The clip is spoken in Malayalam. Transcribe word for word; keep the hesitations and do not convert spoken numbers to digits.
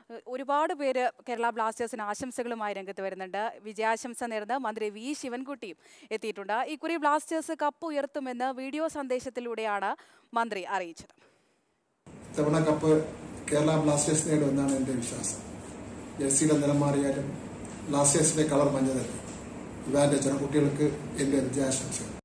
ഒരുപാട് പേര് കേരള ബ്ലാസ്റ്റേഴ്സിന് ആശംസകളുമായി രംഗത്ത് വരുന്നുണ്ട്. വിജയാശംസ നേർന്ന് മന്ത്രി വി ശിവൻകുട്ടിയും എത്തിയിട്ടുണ്ട്. ഇക്കുറി ബ്ലാസ്റ്റേഴ്സ് കപ്പ് ഉയർത്തുമെന്ന് വീഡിയോ സന്ദേശത്തിലൂടെയാണ് മന്ത്രി അറിയിച്ചത്. തവണ കപ്പ് കേരള ബ്ലാസ്റ്റേഴ്സ് നേടുമെന്നാണ് എൻ്റെ വിശ്വാസം. ജേഴ്സിയുടെ നിറം മാറിയാലും ബ്ലാസ്റ്റേഴ്സിന്റെ കളർ മഞ്ഞ തന്നെ. ഇവാന്റെ ചെറുകുട്ടികൾക്ക് എൻ്റെ വിജയാശംസകൾ.